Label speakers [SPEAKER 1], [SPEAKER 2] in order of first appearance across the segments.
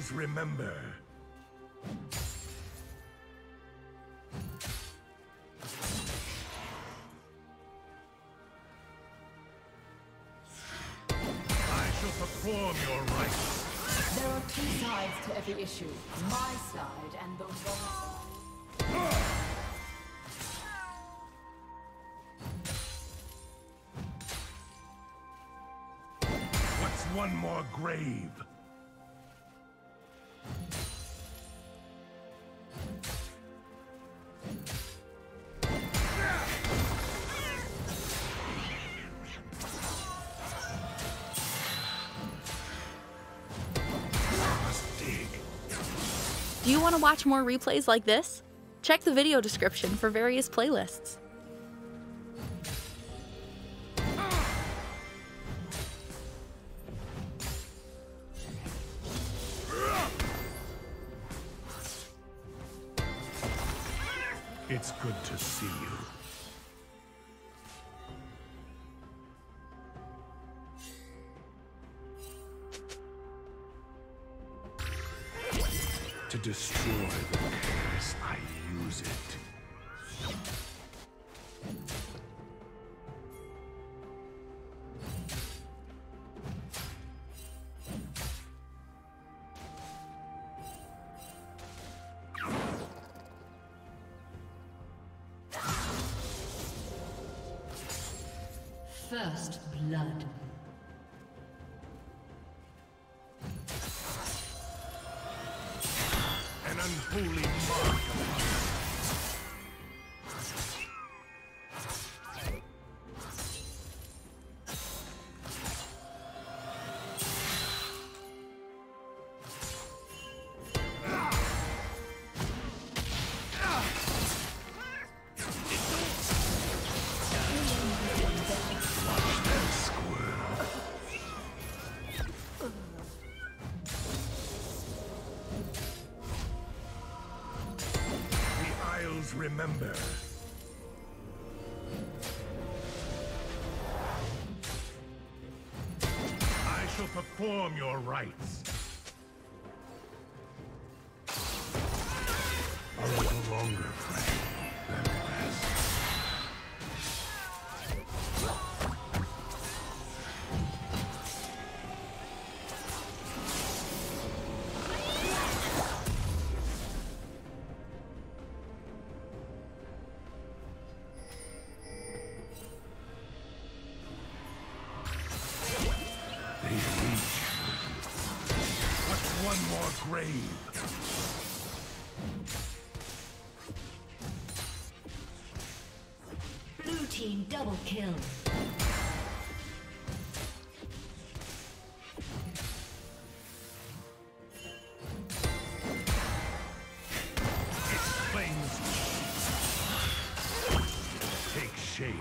[SPEAKER 1] Isles remember. I shall perform your rites.
[SPEAKER 2] There are two sides to every issue. My side and the wrong side.
[SPEAKER 1] What's one more grave?
[SPEAKER 3] Do you want to watch more replays like this? Check the video description for various playlists.
[SPEAKER 1] It's good to see you. To destroy the curse, I use it.
[SPEAKER 2] First blood.
[SPEAKER 1] An unholy mark. Remember. I shall perform your rites. A little longer, friend, than the rest. One more grave.
[SPEAKER 2] Blue team double kill.
[SPEAKER 1] Its flames take shape.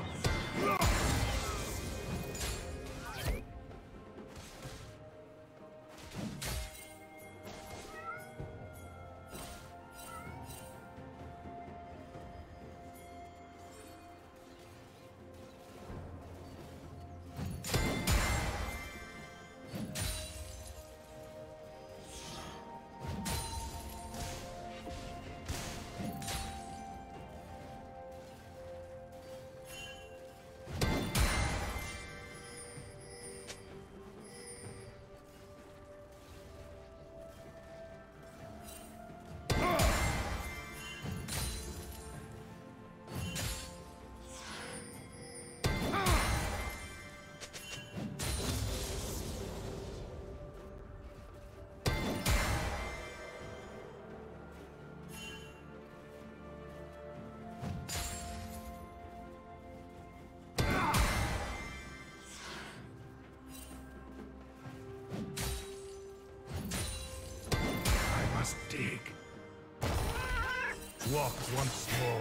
[SPEAKER 1] Dig. Walk once more.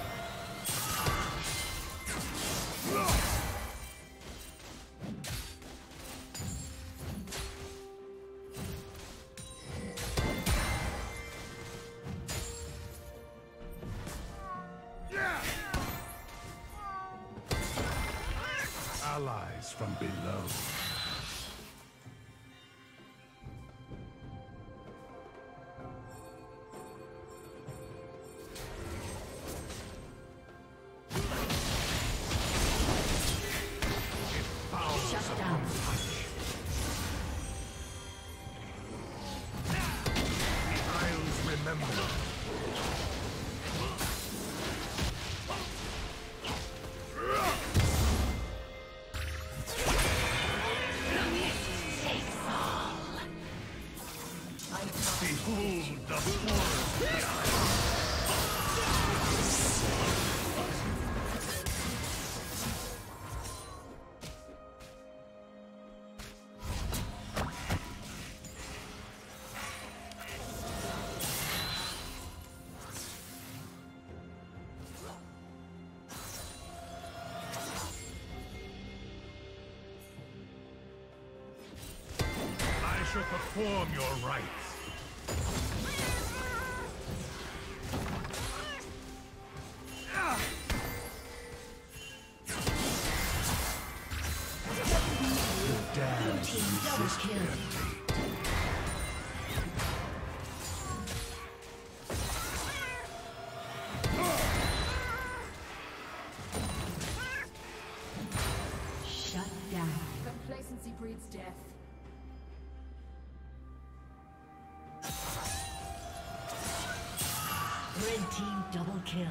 [SPEAKER 1] Allies from below. perform your rites. The damned resist their fate.
[SPEAKER 2] Shut down. Complacency breeds death.
[SPEAKER 4] Red team double kill.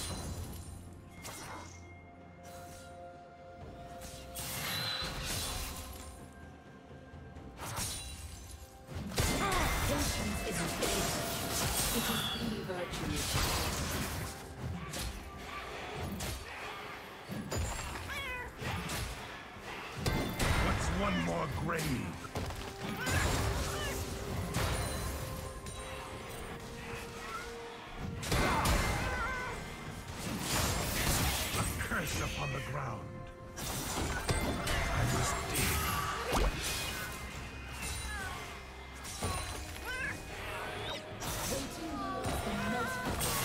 [SPEAKER 2] Patience is a virtue. It is the virtue.
[SPEAKER 1] What's one more grave? Upon the ground. I must dig.
[SPEAKER 2] Waiting yields the most.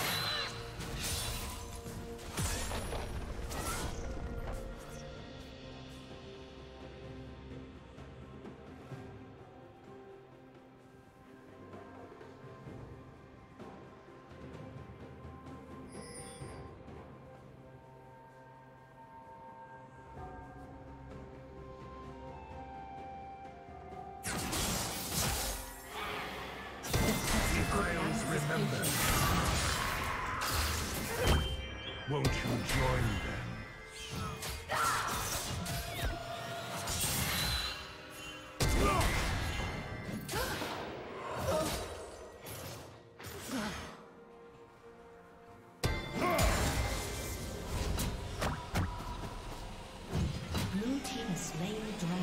[SPEAKER 1] Remember. Won't you join them?
[SPEAKER 4] Blue team has slain the dragon.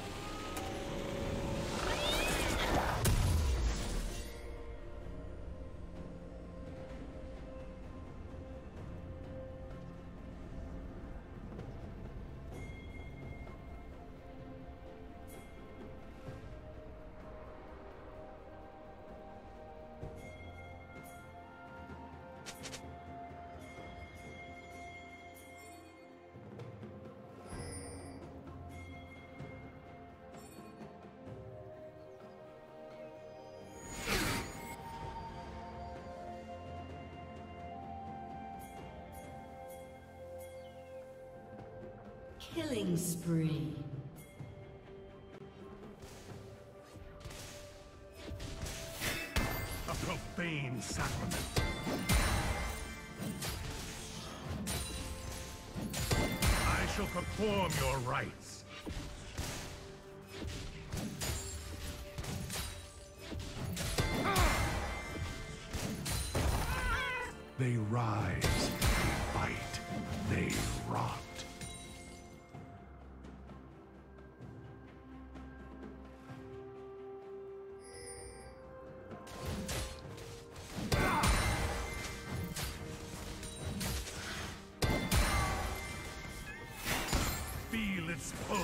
[SPEAKER 2] Killing spree.
[SPEAKER 1] A profane sacrament. I shall perform your rites. They rise, they fight, they rot. Feel its pull.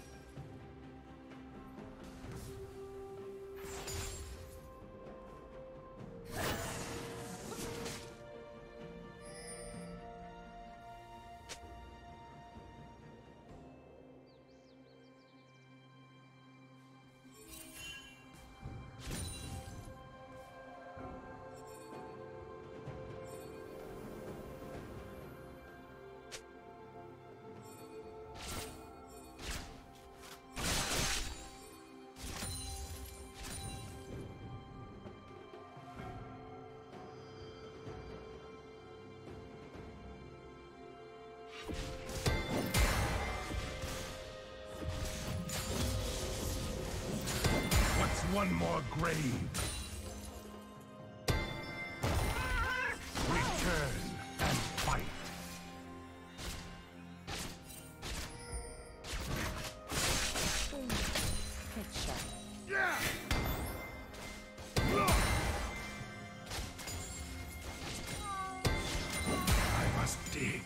[SPEAKER 1] What's one more grave? Return and fight. Yeah! I must dig.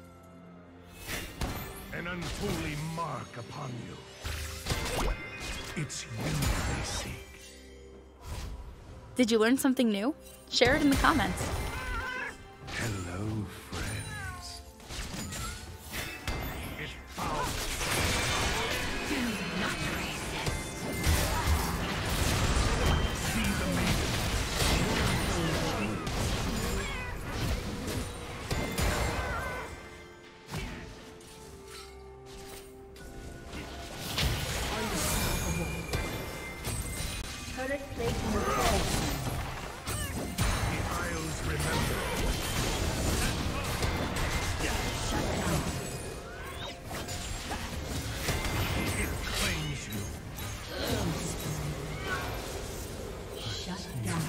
[SPEAKER 1] An unholy mark upon you. It's you they seek.
[SPEAKER 3] Did you learn something new? Share it in the comments.
[SPEAKER 1] Hello, friends. It found.
[SPEAKER 4] Do not resist.
[SPEAKER 1] See the maiden.
[SPEAKER 2] Turret plating will fall.
[SPEAKER 1] The Isles remember.
[SPEAKER 2] Shut down.
[SPEAKER 1] It claims you.
[SPEAKER 4] Shut down.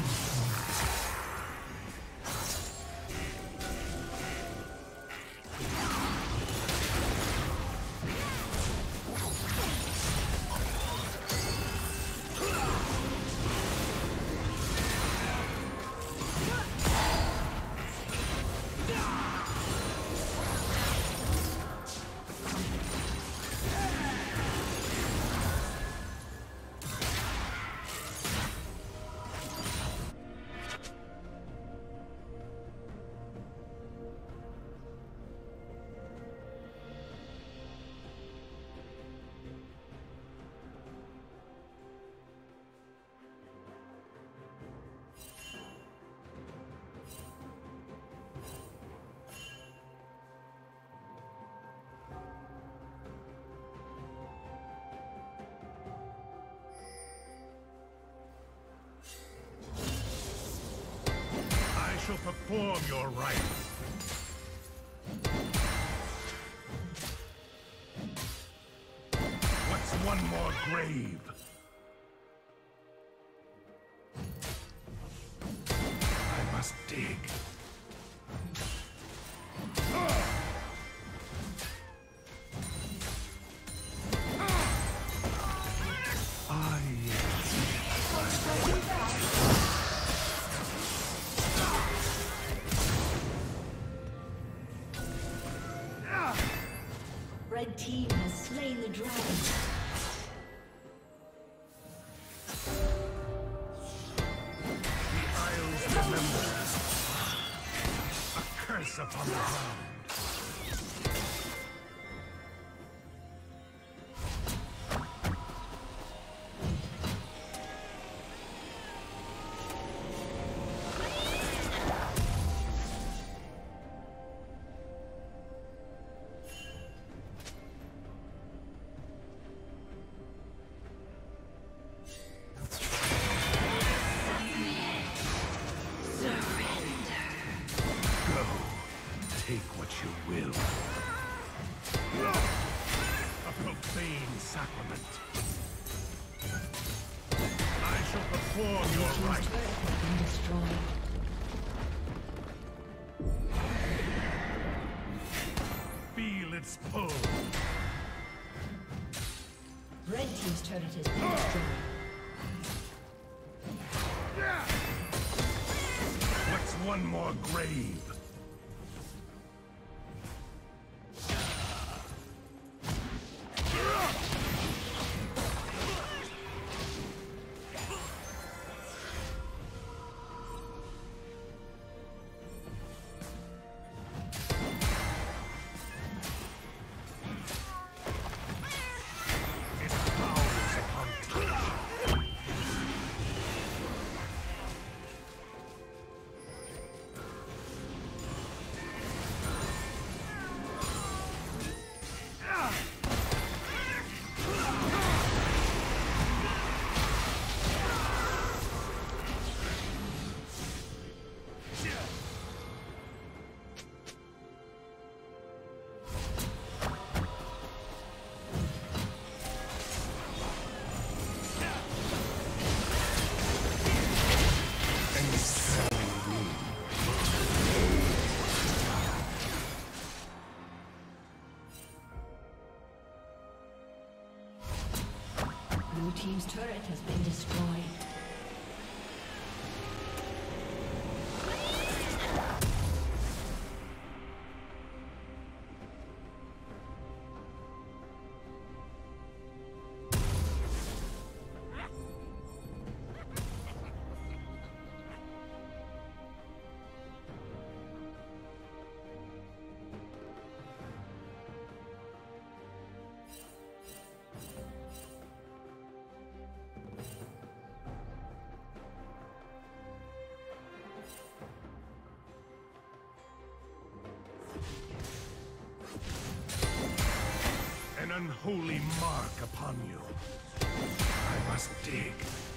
[SPEAKER 1] I shall perform your rites. What's one more grave? I must dig. Ah, yes.
[SPEAKER 4] Red team has slain the dragon.
[SPEAKER 1] The Isles remember. A curse upon the ground. Go. Take what you will. A profane sacrament. I shall perform your
[SPEAKER 4] Team's
[SPEAKER 1] rites.
[SPEAKER 4] turret has been destroyed.
[SPEAKER 1] Feel its pull.
[SPEAKER 4] Red team's turret has been destroyed.
[SPEAKER 1] What's one more grave? Its powers upon touch.
[SPEAKER 4] Blue team's turret has been destroyed.
[SPEAKER 1] unholy mark upon you. I must dig.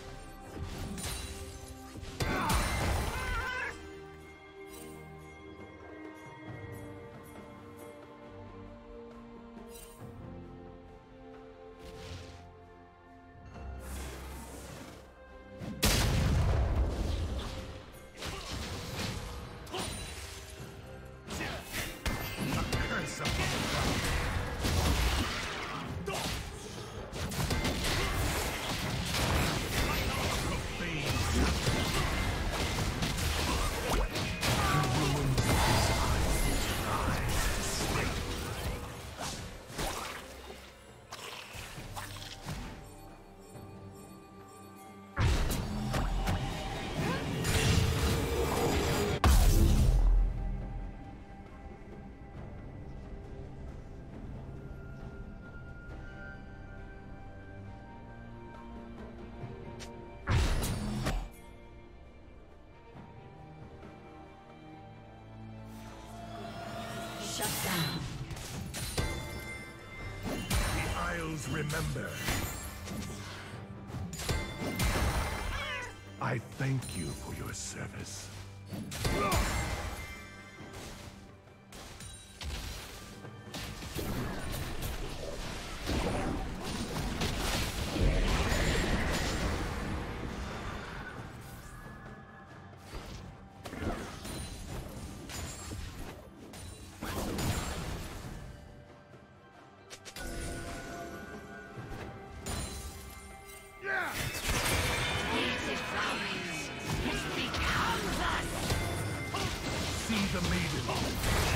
[SPEAKER 4] Shut down.
[SPEAKER 1] The Isles remember. I thank you for your service. See the maiden.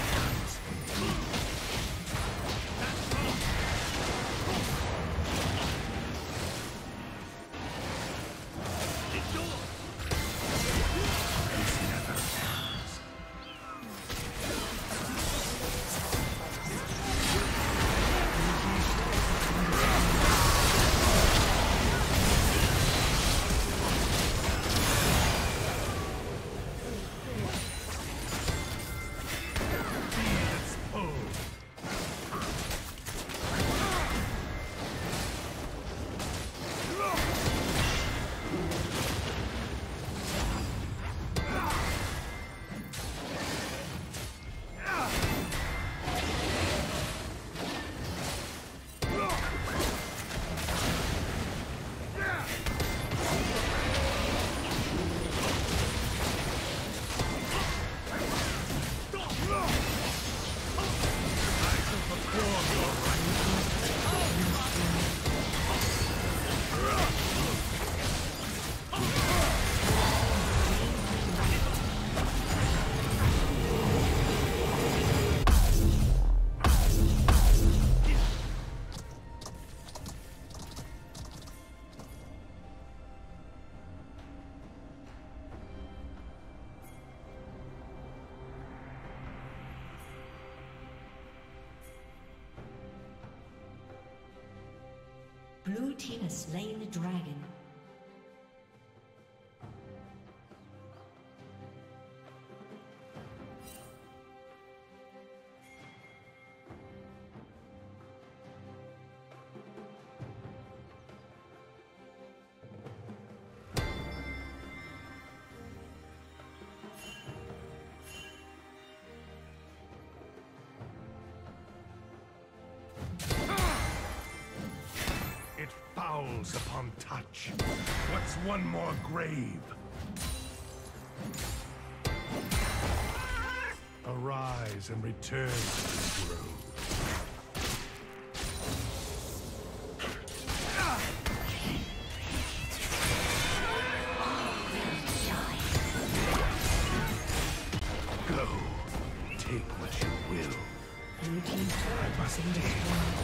[SPEAKER 4] Blue team has slain the dragon.
[SPEAKER 1] Fouls upon touch. What's one more grave? Arise and return to the grove. Go. Take what you will.
[SPEAKER 4] Blue team's turret has been destroyed.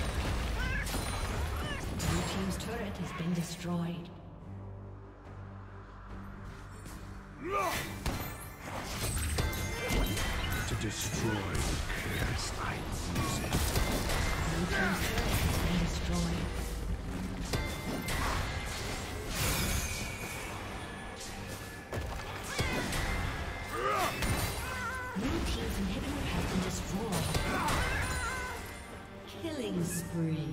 [SPEAKER 4] Blue team's turret has been destroyed.
[SPEAKER 1] To destroy the curse, I use it.
[SPEAKER 4] Blue team's turret has been destroyed. Blue team's inhibitor has been destroyed. Killing spree.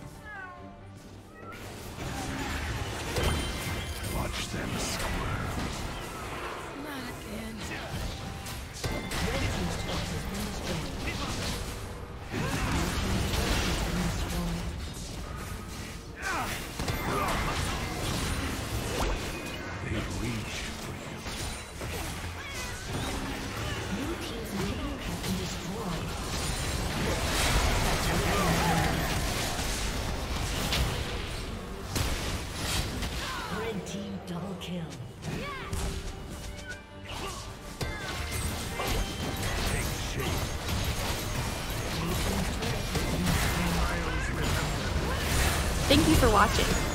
[SPEAKER 1] Watch them squirm.
[SPEAKER 5] Not again.
[SPEAKER 4] Red team's turret has been destroyed.
[SPEAKER 1] They reach for you.
[SPEAKER 4] Blue team's inhibitor has been destroyed. Red team double kill.
[SPEAKER 1] Take shape.
[SPEAKER 3] Thank you for watching.